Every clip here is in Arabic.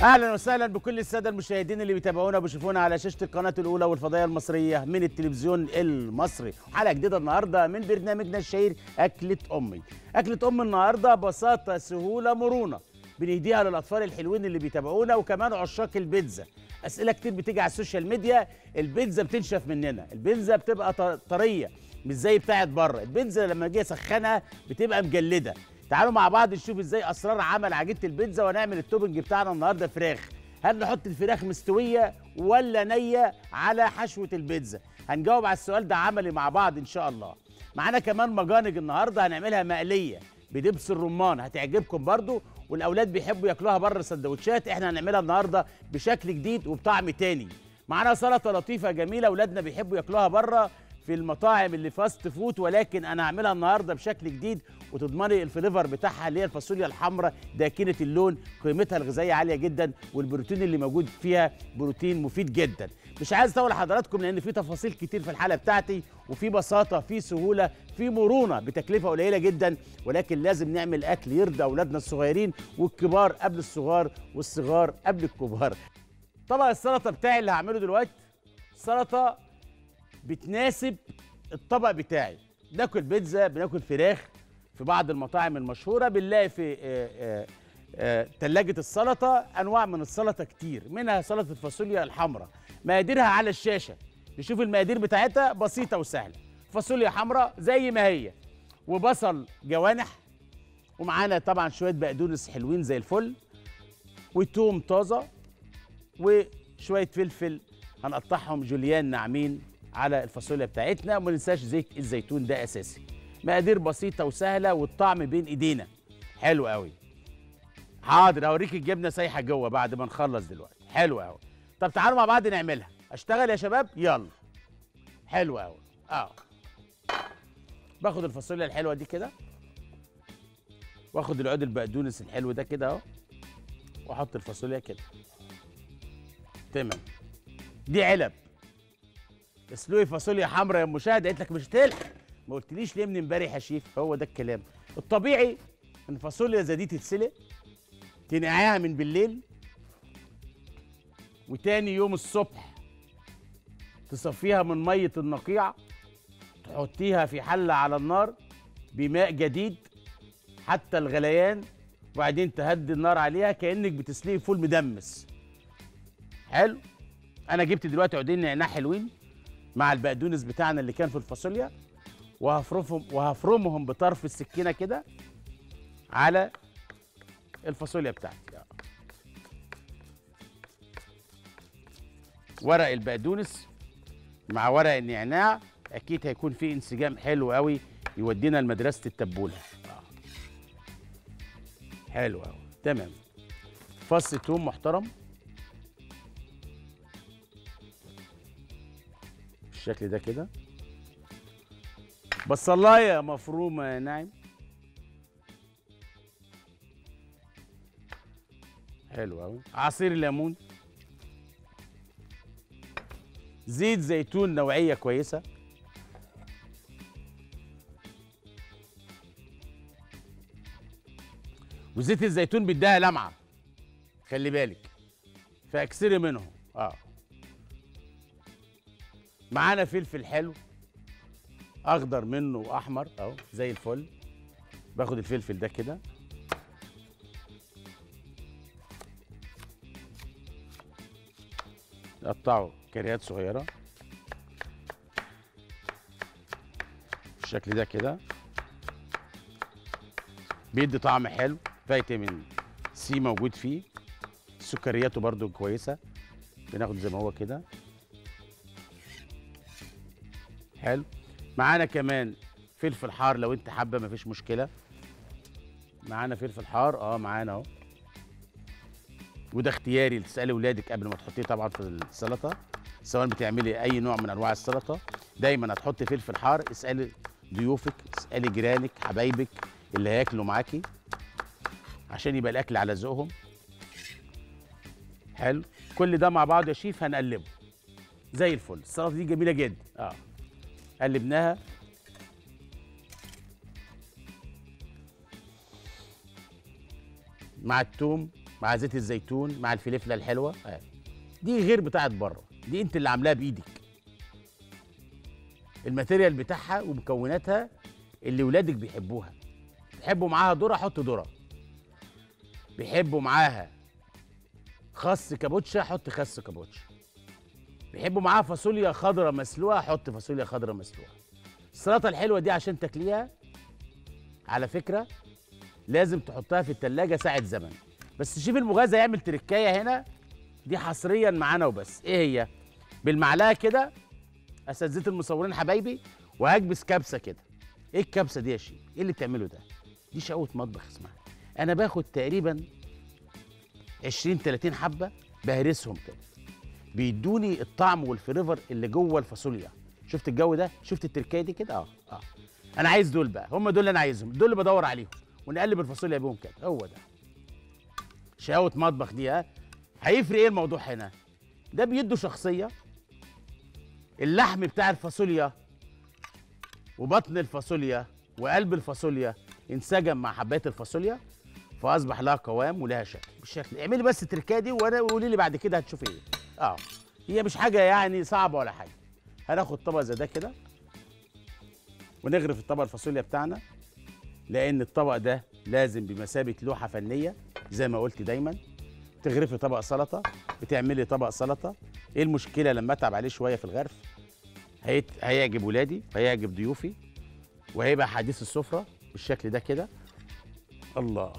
اهلا وسهلا بكل الساده المشاهدين اللي بيتابعونا وبيشوفونا على شاشه القناه الاولى والفضائيه المصريه من التلفزيون المصري. حلقه جديده النهارده من برنامجنا الشهير اكله امي. اكله ام النهارده بساطه سهوله مرونه بنهديها للاطفال الحلوين اللي بيتابعونا وكمان عشاق البيتزا. اسئله كتير بتيجي على السوشيال ميديا، البيتزا بتنشف مننا، البيتزا بتبقى طريه مش زي بتاعت بره، البيتزا لما اجي اسخنها بتبقى مجلده. تعالوا مع بعض نشوف ازاي اسرار عمل عجينه البيتزا ونعمل التوبنج بتاعنا النهارده فراخ. هل نحط الفراخ مستويه ولا نيه على حشوه البيتزا؟ هنجاوب على السؤال ده عملي مع بعض ان شاء الله. معانا كمان مجانج النهارده هنعملها مقليه بدبس الرمان، هتعجبكم برضو والاولاد بيحبوا ياكلوها بره سندوتشات. احنا هنعملها النهارده بشكل جديد وبطعم تاني. معانا سلطه لطيفه جميله اولادنا بيحبوا ياكلوها بره في المطاعم اللي فاست فود، ولكن انا هعملها النهارده بشكل جديد وتضمني الفليفر بتاعها اللي هي الفاصوليا الحمراء داكنه اللون، قيمتها الغذائيه عاليه جدا والبروتين اللي موجود فيها بروتين مفيد جدا. مش عايز اطول حضراتكم لان في تفاصيل كتير في الحلقه بتاعتي، وفي بساطه، في سهوله، في مرونه بتكلفه قليله جدا، ولكن لازم نعمل اكل يرضى اولادنا الصغيرين والكبار قبل الصغار والصغار قبل الكبار. طبق السلطه بتاعي اللي هعمله دلوقتي سلطه بتناسب الطبق بتاعي. بناكل بيتزا، بناكل فراخ، في بعض المطاعم المشهوره بنلاقي في ثلاجه السلطه انواع من السلطه كتير، منها سلطه الفاصوليا الحمراء. مقاديرها على الشاشه، نشوف المقادير بتاعتها بسيطه وسهله. فاصوليا حمراء زي ما هي، وبصل جوانح، ومعانا طبعا شويه بقدونس حلوين زي الفل، وتوم طازه، وشويه فلفل هنقطعهم جوليان ناعمين على الفاصوليا بتاعتنا. وما ننساش زيت الزيتون ده اساسي. مقادير بسيطه وسهله والطعم بين ايدينا حلو قوي. حاضر اوريك الجبنه سايحه جوه بعد ما نخلص دلوقتي. حلو قوي. طب تعالوا مع بعض نعملها. اشتغل يا شباب يلا. حلو قوي. باخد الفاصوليا الحلوه دي كده، واخد العود البقدونس الحلو ده كده اهو، واحط الفاصوليا كده. تمام. دي علب اسلقي فاصوليا حمراء يا مشاهد. قلت لك مش هتلحق، ما قلتليش ليه من امبارح يا شيف؟ هو ده الكلام الطبيعي. ان الفاصوليا زي دي تتسلق، تنقعيها من بالليل، وتاني يوم الصبح تصفيها من ميه النقيع، تحطيها في حله على النار بماء جديد حتى الغليان، وبعدين تهدي النار عليها كانك بتسلقي فول مدمس. حلو. انا جبت دلوقتي عودين نعناع حلوين مع البقدونس بتاعنا اللي كان في الفاصوليا، وهفرمهم بطرف السكينه كده على الفاصوليا بتاعتي. ورق البقدونس مع ورق النعناع اكيد هيكون في انسجام حلو قوي يودينا لمدرسه التبوله. حلو قوي. تمام. فص توم محترم بالشكل ده كده. بصلايه مفرومه ناعم. حلو قوي. عصير ليمون، زيت زيتون نوعيه كويسه، وزيت الزيتون بيديها لمعه، خلي بالك، فاكسري منهم. معانا فلفل حلو اخضر منه واحمر اهو زي الفل. باخد الفلفل ده كده اقطعه كريات صغيره بالشكل ده كده. بيدي طعم حلو، فيتامين سي موجود فيه، سكرياته برضو كويسه. بناخد زي ما هو كده. حلو. معانا كمان فلفل حار لو انت حابه مفيش مشكله. معانا فلفل حار معانا اهو، وده اختياري تسالي ولادك قبل ما تحطيه طبعا في السلطه. سواء بتعملي اي نوع من انواع السلطه دايما هتحطي فلفل حار. اسالي ضيوفك، اسالي جيرانك، حبايبك اللي هياكلوا معاكي عشان يبقى الاكل على ذوقهم. حلو. كل ده مع بعض يا شيف هنقلبه زي الفل. السلطه دي جميله جدا. قلبناها مع الثوم مع زيت الزيتون مع الفلفله الحلوه دي غير بتاعت بره، دي انت اللي عاملاها بايدك. الماتيريال بتاعها ومكوناتها اللي ولادك بيحبوها. بيحبوا معاها ذره، حط ذره. بيحبوا معاها خس كابوتشا، حط خس كابوتشا. بيحبوا معاها فاصوليا خضراء مسلوقه، حط فاصوليا خضراء مسلوقه. السلطه الحلوه دي عشان تاكليها على فكره لازم تحطها في التلاجة ساعه زمن. بس شيف المغازى يعمل تركايه هنا، دي حصريا معانا وبس. ايه هي؟ بالمعلقه كده اساتذه المصورين حبايبي، وهكبس كبسه كده. ايه الكبسه دي يا شيف؟ ايه اللي بتعمله ده؟ دي شقوه مطبخ اسمها. انا باخد تقريبا 20 30 حبه بهرسهم كده، بيدوني الطعم والفليفر اللي جوه الفاصوليا. شفت الجو ده؟ شفت التركايه دي كده؟ انا عايز دول بقى، هم دول اللي انا عايزهم، دول اللي بدور عليهم، ونقلب الفاصوليا بيهم كده. هو ده شقاوة مطبخ دي. هيفرق ايه الموضوع هنا؟ ده بيدوا شخصيه. اللحم بتاع الفاصوليا وبطن الفاصوليا وقلب الفاصوليا انسجم مع حبات الفاصوليا، فاصبح لها قوام ولها شكل. بالشكل اعملي بس التركايه دي وانا قولي لي بعد كده هتشوفي ايه. هي مش حاجه يعني صعبه ولا حاجه. هناخد طبق زي ده كده ونغرف الطبق الفاصوليا بتاعنا، لان الطبق ده لازم بمثابه لوحه فنيه زي ما قلت دايما. تغرفي طبق سلطه، بتعملي طبق سلطه. ايه المشكله لما اتعب عليه شويه في الغرف؟ هيعجب ولادي وهيعجب ضيوفي وهيبقى حديث السفره بالشكل ده كده. الله.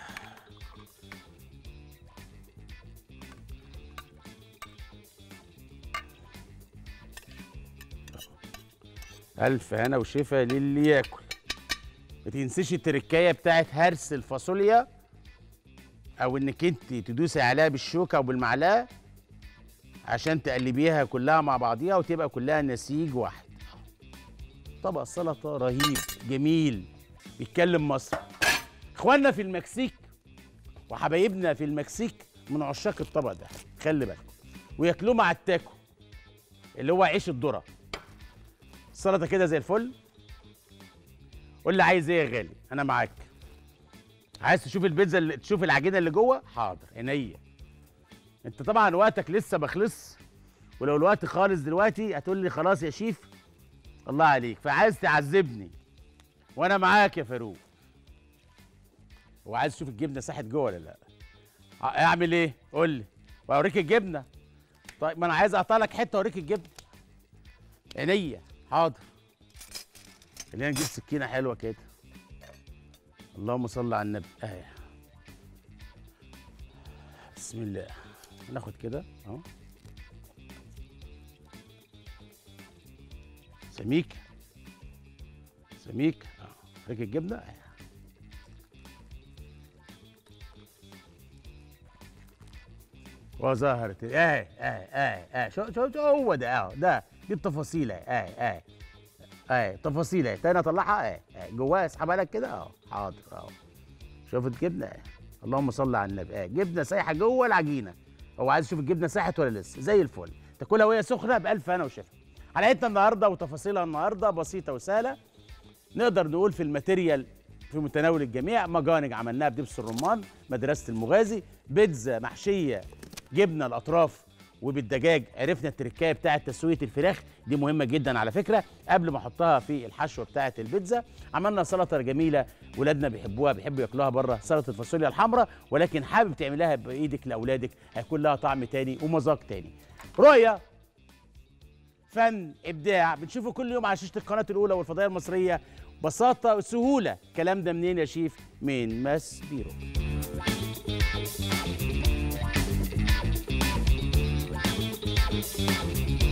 الف هنا وشفا للي ياكل. ما تنسيش التركايه بتاعت هرس الفاصوليا، او انك انت تدوسي عليها بالشوكه او بالمعلقه عشان تقلبيها كلها مع بعضيها وتبقى كلها نسيج واحد. طبق سلطه رهيب جميل بيتكلم مصر. اخواننا في المكسيك وحبايبنا في المكسيك من عشاق الطبق ده، خلي بالكم، وياكلوه مع التاكو اللي هو عيش الذره. السلطه كده زي الفل. قول لي عايز ايه يا غالي؟ انا معاك. عايز تشوف البيتزا اللي تشوف العجينه اللي جوه؟ حاضر عينيا. انت طبعا وقتك لسه ما خلص، ولو الوقت خالص دلوقتي هتقول لي خلاص يا شيف الله عليك، فعايز تعذبني وانا معاك يا فاروق. وعايز تشوف الجبنه ساحت جوه ولا لا؟ اعمل ايه؟ قول لي واوريك الجبنه. طيب ما انا عايز اقطع لك حته اوريك الجبنه. عينيا حاضر. خلينا نجيب سكينه حلوه كده. اللهم صل على النبي. اهي بسم الله. ناخد كده اهو سميك سميك اوريك الجبنه. وظهرت شو هو ده ده دي التفاصيل تفاصيل تاني اطلعها جواها اسحبها لك كده حاضر شوف الجبنه اللهم صل على النبي. جبنه سايحه جوه العجينه. هو عايز يشوف الجبنه ساحت ولا لسه؟ زي الفل. تاكلها وهي سخنه بالف هنا وشفا. حلقتنا النهارده وتفاصيلها النهارده بسيطه وسهله، نقدر نقول في الماتيريال في متناول الجميع. مجانج عملناها بدبس الرمان مدرسه المغازي. بيتزا محشيه جبنه الاطراف وبالدجاج. عرفنا التركايه بتاعه تسويه الفراخ، دي مهمه جدا على فكره قبل ما احطها في الحشوه بتاعه البيتزا. عملنا سلطه جميله ولادنا بيحبوها، بيحبوا ياكلوها بره، سلطه الفاصوليا الحمراء، ولكن حابب تعملها بايدك لاولادك هيكون لها طعم تاني ومذاق تاني. رؤيه، فن، ابداع، بنشوفه كل يوم على شاشه القناه الاولى والفضائيه المصريه. بساطه وسهوله. الكلام ده منين يا شيف؟ من ماس بيرو.